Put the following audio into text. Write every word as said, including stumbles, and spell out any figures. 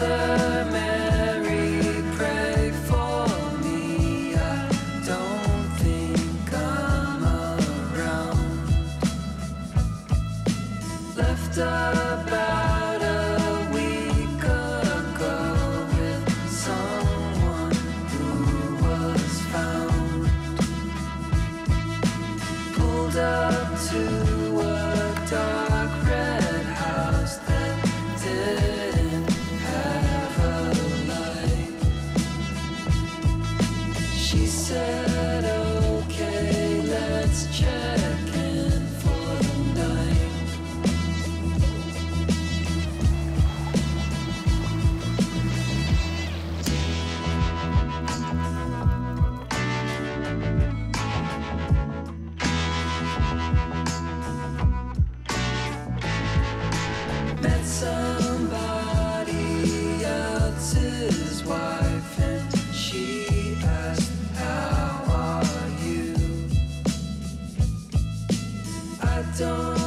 Mother Mary, pray for me. I don't think I'm around. Left about a week ago with someone who was found. Pulled up to a dark red house that didn't have a light. She said, okay, let's check in for the night. Met somebody else's wife and she asked, how are you? I don't